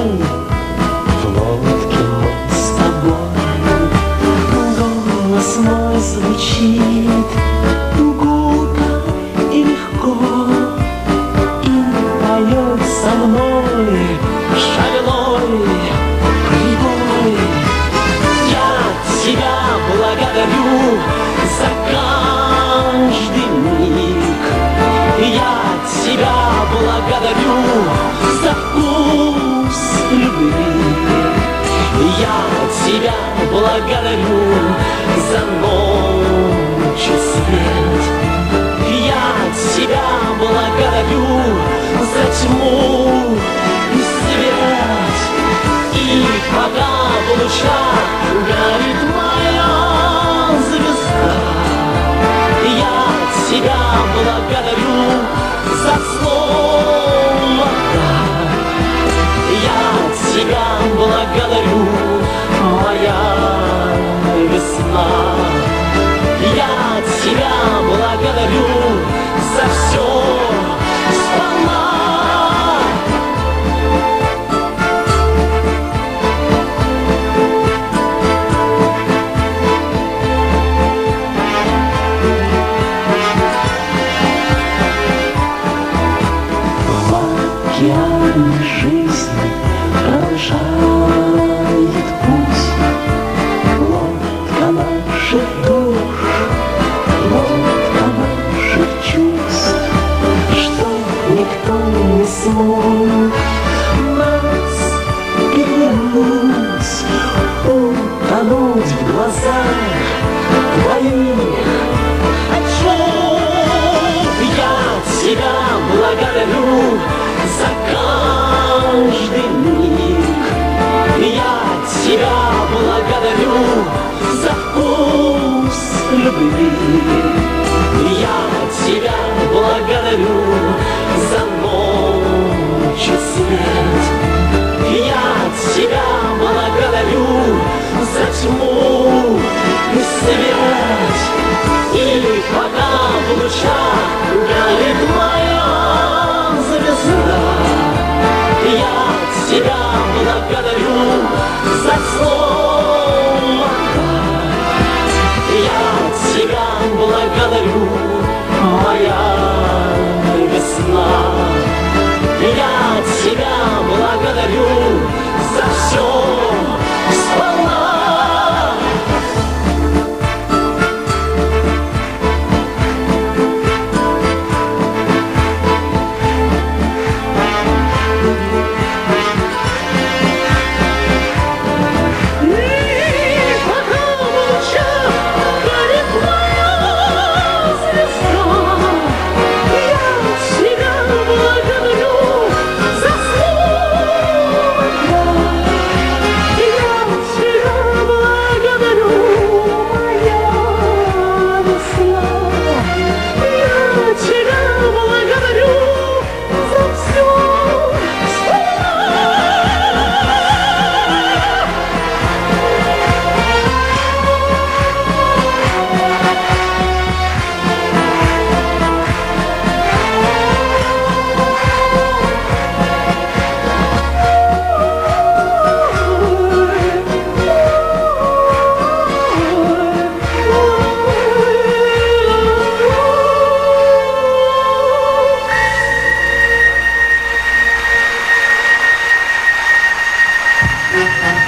в лодке мы с тобой. Голос мой звучит гулко и легко, и поет со мной шальной прибой. Я тебя благодарю за каждый миг, я тебя благодарю за вкус любви, я тебя благодарю за ночь и свет, я тебя благодарю за тьму и свет. И пока в лучах горит моя звезда, я тебя благодарю за слово «да». Я тебя благодарю, моя весна. Я тебя благодарю за все сполна. Океан жизни продолжает путь, лодка наших душ, лодка наших чувств, что никто не смог нас перевернуть, утонуть в глазах твоих очов. Я тебя благодарю за каждый миг, я тебя благодарю за вкус любви, я тебя благодарю за ночь и свет, я тебя благодарю за тьму и свет. И пока в лучах горит моя звезда, я тебя благодарю за слово «да». Я тебя благодарю, моя весна. Я тебя благодарю за все сполна. Thank you.